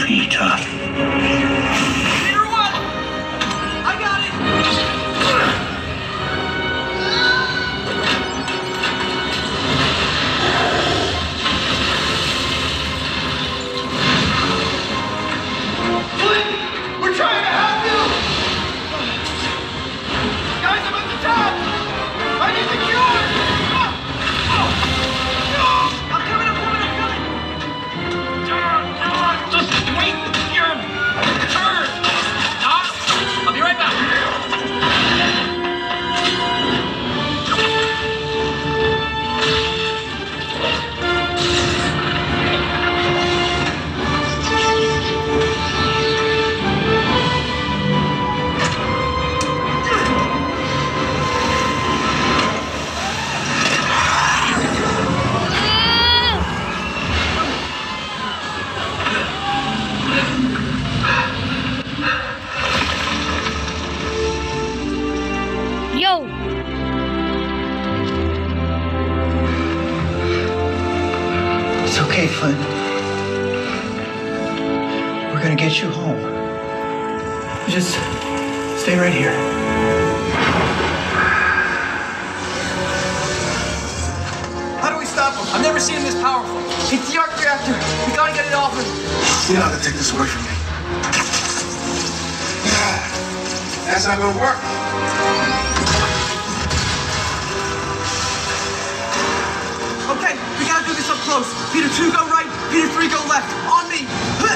Peter. Peter, what? I got it! Please! We're trying to help you! Guys, I'm at the top! I need the cure! I'm coming! Just wait your turn! Doc, I'll be right back. Yo! It's okay, Flynn. We're gonna get you home. Just stay right here. How do we stop him? I've never seen him this powerful. It's the arc reactor. We gotta get it off him. You're not gonna take this away from me. That's not gonna work. Okay, we gotta do this up close. Peter 2, go right. Peter 3, go left. On me.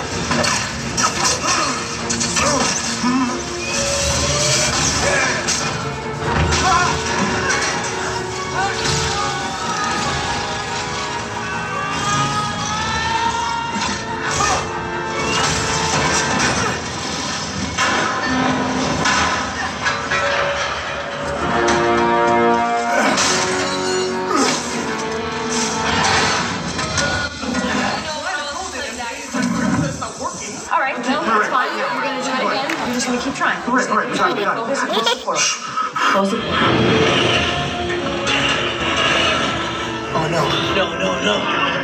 All right, no, that's fine. We're gonna do it again. You're just gonna keep trying. All right, we got it. Close the portal. Close the portal. Oh, no. No.